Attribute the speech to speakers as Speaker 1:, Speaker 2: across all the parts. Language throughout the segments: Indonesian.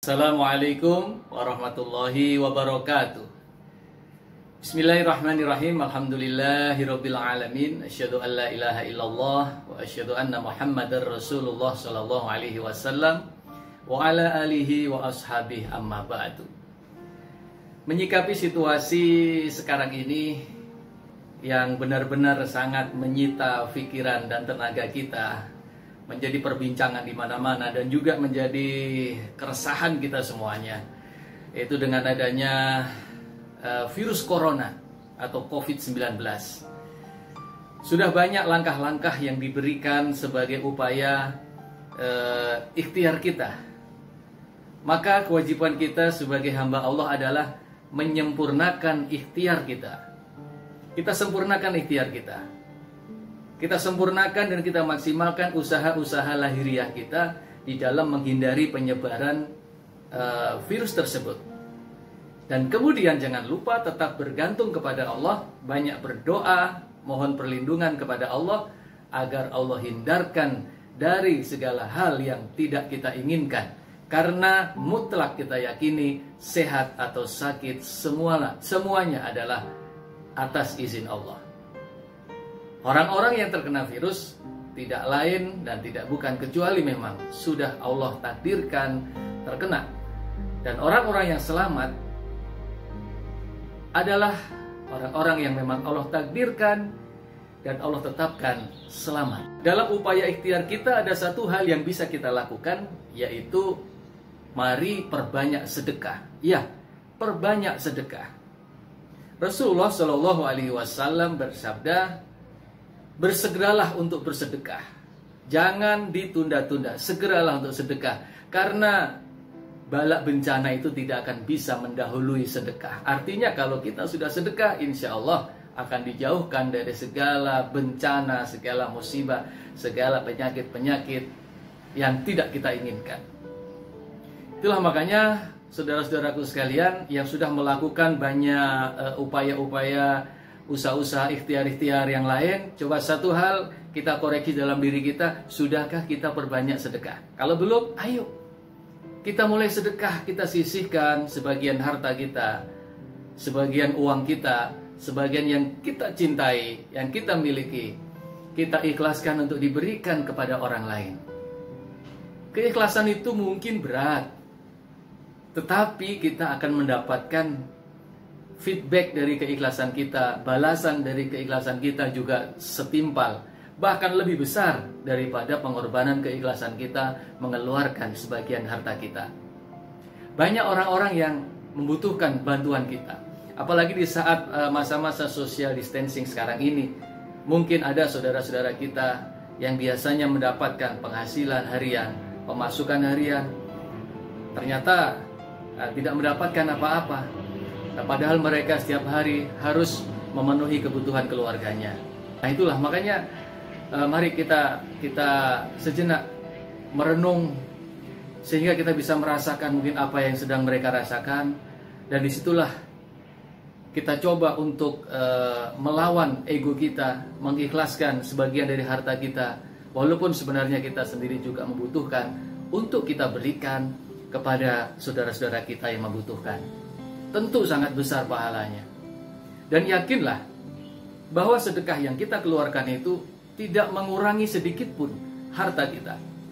Speaker 1: Assalamualaikum warahmatullahi wabarakatuh. Bismillahirrahmanirrahim. Alhamdulillahirabbil alamin. Asyhadu an la ilaha illallah wa asyhadu anna Muhammadar Rasulullah sallallahu alaihi wasallam wa ala alihi wa ashabihi amma ba'du. Menyikapi situasi sekarang ini yang benar-benar sangat menyita pikiran dan tenaga kita, menjadi perbincangan di mana-mana dan juga menjadi keresahan kita semuanya, yaitu dengan adanya virus corona atau COVID-19. Sudah banyak langkah-langkah yang diberikan sebagai upaya ikhtiar kita. Maka kewajiban kita sebagai hamba Allah adalah menyempurnakan ikhtiar kita. Kita sempurnakan ikhtiar kita. Kita sempurnakan dan kita maksimalkan usaha-usaha lahiriah kita di dalam menghindari penyebaran virus tersebut. Dan kemudian jangan lupa tetap bergantung kepada Allah, banyak berdoa, mohon perlindungan kepada Allah agar Allah hindarkan dari segala hal yang tidak kita inginkan. Karena mutlak kita yakini sehat atau sakit semuanya adalah atas izin Allah. Orang-orang yang terkena virus tidak lain dan tidak bukan kecuali memang sudah Allah takdirkan terkena. Dan orang-orang yang selamat adalah orang-orang yang memang Allah takdirkan dan Allah tetapkan selamat. Dalam upaya ikhtiar kita ada satu hal yang bisa kita lakukan, yaitu mari perbanyak sedekah. Ya, perbanyak sedekah. Rasulullah Shallallahu Alaihi Wasallam bersabda, bersegeralah untuk bersedekah. Jangan ditunda-tunda, segeralah untuk sedekah. Karena bala bencana itu tidak akan bisa mendahului sedekah. Artinya kalau kita sudah sedekah, insya Allah akan dijauhkan dari segala bencana, segala musibah, segala penyakit-penyakit yang tidak kita inginkan. Itulah makanya saudara-saudaraku sekalian yang sudah melakukan banyak upaya-upaya, usaha-usaha ikhtiar-ikhtiar yang lain, coba satu hal kita koreksi dalam diri kita, sudahkah kita perbanyak sedekah? Kalau belum, ayo kita mulai sedekah, kita sisihkan sebagian harta kita, sebagian uang kita, sebagian yang kita cintai, yang kita miliki, kita ikhlaskan untuk diberikan kepada orang lain. Keikhlasan itu mungkin berat, tetapi kita akan mendapatkan feedback dari keikhlasan kita, balasan dari keikhlasan kita juga setimpal, bahkan lebih besar daripada pengorbanan keikhlasan kita mengeluarkan sebagian harta kita. Banyak orang-orang yang membutuhkan bantuan kita, apalagi di saat masa-masa social distancing sekarang ini. Mungkin ada saudara-saudara kita yang biasanya mendapatkan penghasilan harian, pemasukan harian, ternyata tidak mendapatkan apa-apa. Padahal mereka setiap hari harus memenuhi kebutuhan keluarganya. Nah itulah makanya mari kita sejenak merenung sehingga kita bisa merasakan mungkin apa yang sedang mereka rasakan, dan disitulah kita coba untuk melawan ego kita, mengikhlaskan sebagian dari harta kita, walaupun sebenarnya kita sendiri juga membutuhkan, untuk kita berikan kepada saudara-saudara kita yang membutuhkan. Tentu sangat besar pahalanya. Dan yakinlah bahwa sedekah yang kita keluarkan itu tidak mengurangi sedikit pun harta kita.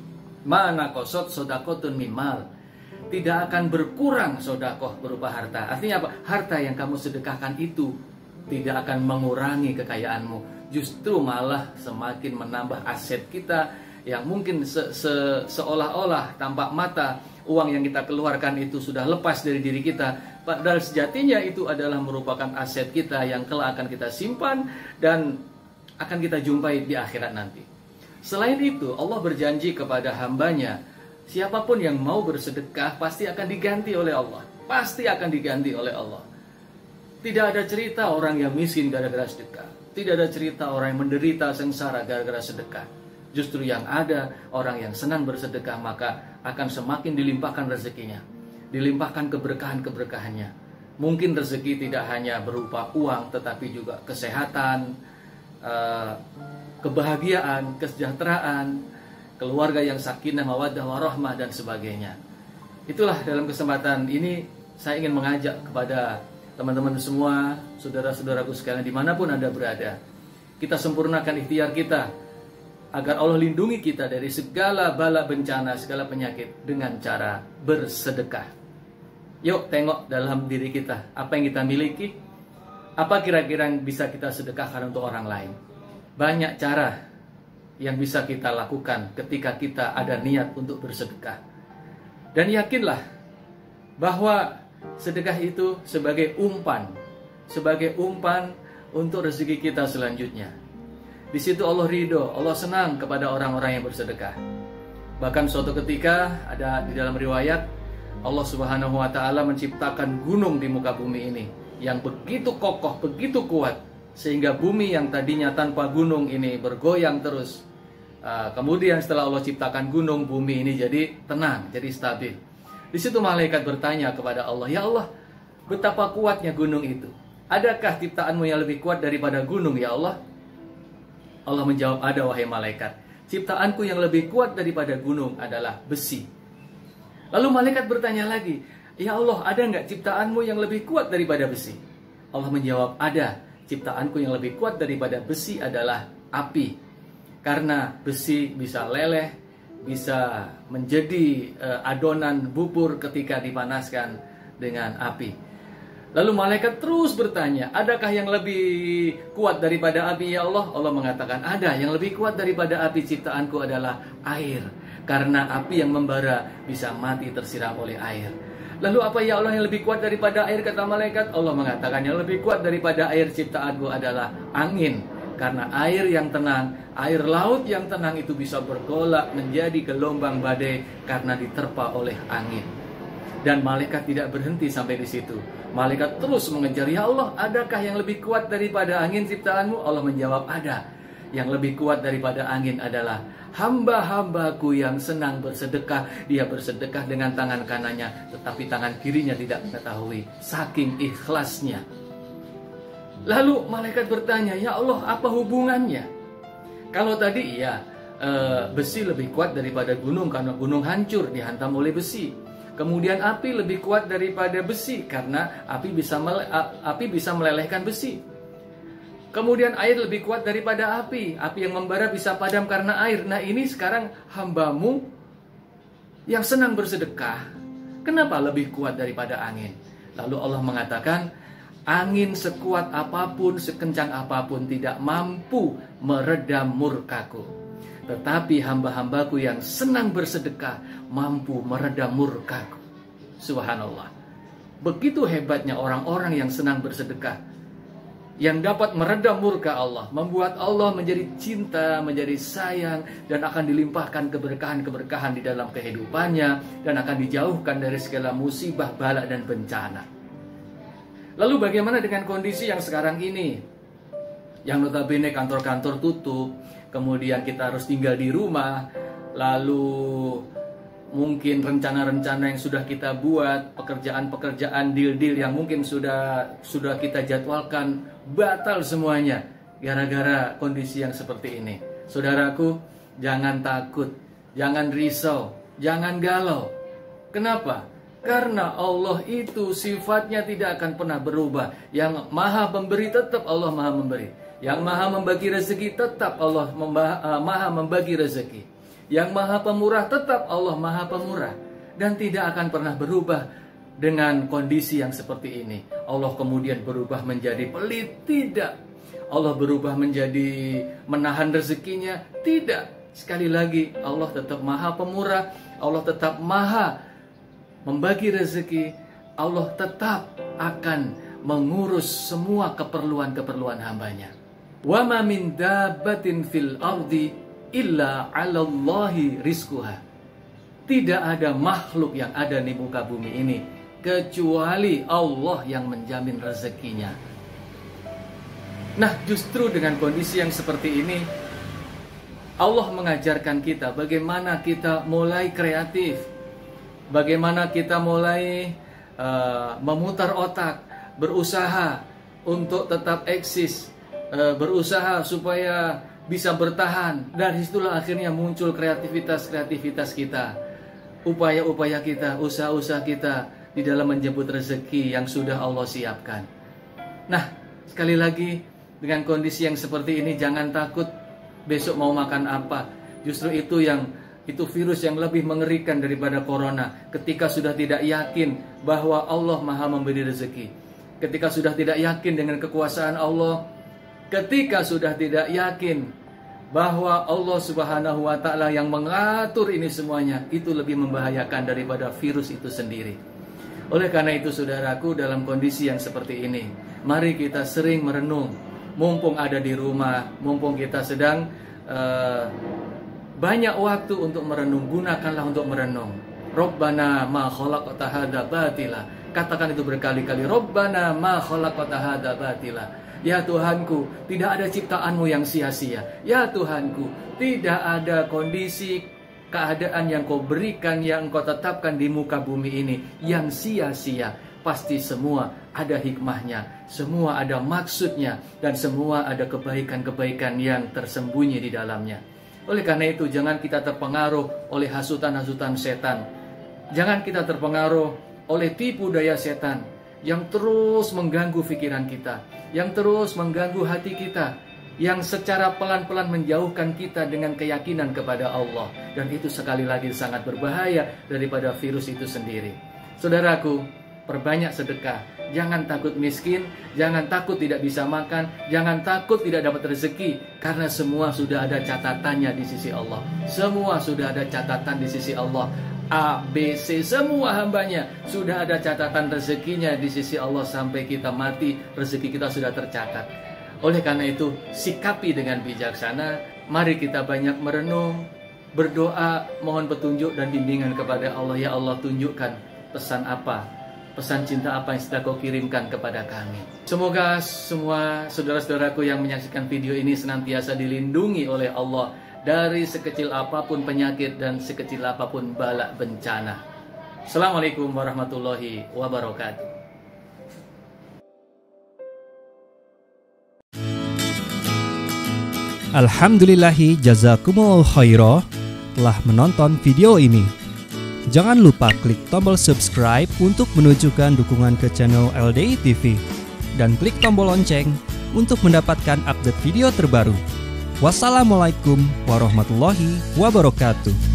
Speaker 1: Mana kosot sodakotun mimal, tidak akan berkurang sodakoh berupa harta. Artinya apa? Harta yang kamu sedekahkan itu tidak akan mengurangi kekayaanmu, justru malah semakin menambah aset kita yang mungkin seolah-olah tampak mata uang yang kita keluarkan itu sudah lepas dari diri kita. Padahal sejatinya itu adalah merupakan aset kita yang kelak akan kita simpan dan akan kita jumpai di akhirat nanti. Selain itu, Allah berjanji kepada hambanya, siapapun yang mau bersedekah pasti akan diganti oleh Allah. Pasti akan diganti oleh Allah. Tidak ada cerita orang yang miskin gara-gara sedekah. Tidak ada cerita orang yang menderita sengsara gara-gara sedekah. Justru yang ada, orang yang senang bersedekah maka akan semakin dilimpahkan rezekinya, dilimpahkan keberkahan-keberkahannya. Mungkin rezeki tidak hanya berupa uang, tetapi juga kesehatan, kebahagiaan, kesejahteraan, keluarga yang sakinah, mawaddah, warahmah, dan sebagainya. Itulah dalam kesempatan ini saya ingin mengajak kepada teman-teman semua, saudara-saudaraku sekalian dimanapun Anda berada. Kita sempurnakan ikhtiar kita agar Allah lindungi kita dari segala bala bencana, segala penyakit dengan cara bersedekah. Yuk tengok dalam diri kita, apa yang kita miliki, apa kira-kira yang bisa kita sedekahkan untuk orang lain. Banyak cara yang bisa kita lakukan ketika kita ada niat untuk bersedekah. Dan yakinlah bahwa sedekah itu sebagai umpan untuk rezeki kita selanjutnya. Di situ Allah ridho, Allah senang kepada orang-orang yang bersedekah. Bahkan suatu ketika ada di dalam riwayat, Allah Subhanahu wa taala menciptakan gunung di muka bumi ini yang begitu kokoh, begitu kuat, sehingga bumi yang tadinya tanpa gunung ini bergoyang terus. Kemudian setelah Allah ciptakan gunung, bumi ini jadi tenang, jadi stabil. Di situ malaikat bertanya kepada Allah, "Ya Allah, betapa kuatnya gunung itu. Adakah ciptaanmu yang lebih kuat daripada gunung, ya Allah?" Allah menjawab, "Ada wahai malaikat. Ciptaanku yang lebih kuat daripada gunung adalah besi." Lalu malaikat bertanya lagi, "Ya Allah, ada nggak ciptaanmu yang lebih kuat daripada besi?" Allah menjawab, "Ada. Ciptaanku yang lebih kuat daripada besi adalah api. Karena besi bisa leleh, bisa menjadi adonan bubur ketika dipanaskan dengan api." Lalu malaikat terus bertanya, "Adakah yang lebih kuat daripada api, ya Allah?" Allah mengatakan, "Ada. Yang lebih kuat daripada api ciptaanku adalah air. Karena api yang membara bisa mati tersiram oleh air." "Lalu apa ya Allah yang lebih kuat daripada air?" kata malaikat. Allah mengatakan, "Yang lebih kuat daripada air ciptaanku adalah angin. Karena air yang tenang, air laut yang tenang itu bisa bergolak menjadi gelombang badai karena diterpa oleh angin." Dan malaikat tidak berhenti sampai di situ. Malaikat terus mengejar, "Ya Allah, adakah yang lebih kuat daripada angin ciptaanmu?" Allah menjawab, "Ada. Yang lebih kuat daripada angin adalah hamba-hambaku yang senang bersedekah. Dia bersedekah dengan tangan kanannya, tetapi tangan kirinya tidak mengetahui, saking ikhlasnya." Lalu malaikat bertanya, "Ya Allah, apa hubungannya?" Kalau tadi besi lebih kuat daripada gunung karena gunung hancur dihantam oleh besi. Kemudian api lebih kuat daripada besi karena api bisa melelehkan besi. Kemudian air lebih kuat daripada api yang membara bisa padam karena air. Nah, ini sekarang hambamu yang senang bersedekah, kenapa lebih kuat daripada angin? Lalu Allah mengatakan, "Angin sekuat apapun, sekencang apapun tidak mampu meredam murkaku. Tetapi hamba-hambaku yang senang bersedekah mampu meredam murkaku." Subhanallah. Begitu hebatnya orang-orang yang senang bersedekah, yang dapat meredam murka Allah, membuat Allah menjadi cinta, menjadi sayang, dan akan dilimpahkan keberkahan-keberkahan di dalam kehidupannya, dan akan dijauhkan dari segala musibah, bala, dan bencana. Lalu bagaimana dengan kondisi yang sekarang ini? Yang notabene kantor-kantor tutup, kemudian kita harus tinggal di rumah, lalu mungkin rencana-rencana yang sudah kita buat, pekerjaan-pekerjaan, deal-deal yang mungkin sudah kita jadwalkan, batal semuanya gara-gara kondisi yang seperti ini. Saudaraku, jangan takut, jangan risau, jangan galau. Kenapa? Karena Allah itu sifatnya tidak akan pernah berubah. Yang maha pemberi tetap Allah maha memberi. Yang maha membagi rezeki tetap Allah maha membagi rezeki. Yang maha pemurah tetap Allah maha pemurah. Dan tidak akan pernah berubah dengan kondisi yang seperti ini. Allah kemudian berubah menjadi pelit? Tidak. Allah berubah menjadi menahan rezekinya? Tidak. Sekali lagi, Allah tetap maha pemurah. Allah tetap maha membagi rezeki. Allah tetap akan mengurus semua keperluan-keperluan hambanya. Wa ma min dabbatin fil ardi illa 'alallahi rizquha. Tidak ada makhluk yang ada di muka bumi ini kecuali Allah yang menjamin rezekinya. Nah, justru dengan kondisi yang seperti ini, Allah mengajarkan kita bagaimana kita mulai kreatif, bagaimana kita mulai memutar otak, berusaha untuk tetap eksis, berusaha supaya bisa bertahan. Dari situlah akhirnya muncul kreativitas kita. upaya-upaya kita, usaha-usaha kita di dalam menjemput rezeki yang sudah Allah siapkan. Nah, sekali lagi, dengan kondisi yang seperti ini jangan takut besok mau makan apa. Justru itu virus yang lebih mengerikan daripada corona. Ketika sudah tidak yakin bahwa Allah Maha memberi rezeki, ketika sudah tidak yakin dengan kekuasaan Allah, ketika sudah tidak yakin bahwa Allah Subhanahu wa Ta'ala yang mengatur ini semuanya, itu lebih membahayakan daripada virus itu sendiri. Oleh karena itu, saudaraku, dalam kondisi yang seperti ini, mari kita sering merenung. Mumpung ada di rumah, mumpung kita sedang banyak waktu untuk merenung, gunakanlah untuk merenung. Rabbana ma khalaqta hadza batila. Katakan itu berkali-kali. Rabbana ma khalaqta hadza batila. Ya Tuhanku, tidak ada ciptaanmu yang sia-sia. Ya Tuhanku, tidak ada kondisi, keadaan yang kau berikan, yang kau tetapkan di muka bumi ini yang sia-sia. Pasti semua ada hikmahnya, semua ada maksudnya, dan semua ada kebaikan-kebaikan yang tersembunyi di dalamnya. Oleh karena itu, jangan kita terpengaruh oleh hasutan-hasutan setan. Jangan kita terpengaruh oleh tipu daya setan yang terus mengganggu pikiran kita, yang terus mengganggu hati kita, yang secara pelan-pelan menjauhkan kita dengan keyakinan kepada Allah. Dan itu sekali lagi sangat berbahaya daripada virus itu sendiri. Saudaraku, perbanyak sedekah. Jangan takut miskin, jangan takut tidak bisa makan, jangan takut tidak dapat rezeki, karena semua sudah ada catatannya di sisi Allah. Semua sudah ada catatan di sisi Allah. A, B, C, semua hambanya sudah ada catatan rezekinya di sisi Allah. Sampai kita mati, rezeki kita sudah tercatat. Oleh karena itu, sikapi dengan bijaksana. Mari kita banyak merenung, berdoa, mohon petunjuk dan bimbingan kepada Allah. Ya Allah, tunjukkan pesan apa, pesan cinta apa yang sudah kau kirimkan kepada kami. Semoga semua saudara-saudaraku yang menyaksikan video ini senantiasa dilindungi oleh Allah dari sekecil apapun penyakit dan sekecil apapun bala bencana. Assalamualaikum warahmatullahi wabarakatuh.
Speaker 2: Alhamdulillahi jazakumullah khairah telah menonton video ini. Jangan lupa klik tombol subscribe untuk menunjukkan dukungan ke channel LDI TV dan klik tombol lonceng untuk mendapatkan update video terbaru. Wassalamualaikum warahmatullahi wabarakatuh.